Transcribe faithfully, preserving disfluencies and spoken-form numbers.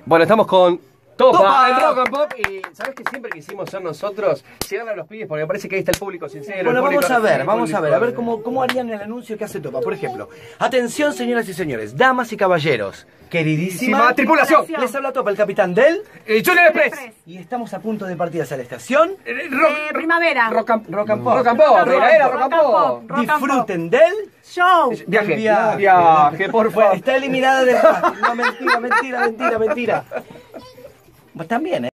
Bueno, estamos con Topa, Topa. el Rock and Pop. Y ¿sabes que siempre quisimos ser nosotros? Llegar a los pibes, porque me parece que ahí está el público sincero. Bueno, el público vamos a ver, real, vamos a ver, a ver público- cómo, cómo harían el anuncio que hace Topa. Por ejemplo, atención señoras y señores, damas y caballeros, queridísima Queridísima tripulación. les habla Topa, el capitán del... Eh, Junior Express. Express. Y estamos a punto de partir hacia la estación. Eh, rock, Eh, primavera. rock, and, Rock and Pop. rock and Pop. Primavera, rock and Rock and Pop. Pop. Rock and Disfruten del... Show. Viaje, Viaje. viaje, por Bueno, favor. está eliminada del casting. No, mentira, mentira, mentira, mentira. Pues también, ¿eh?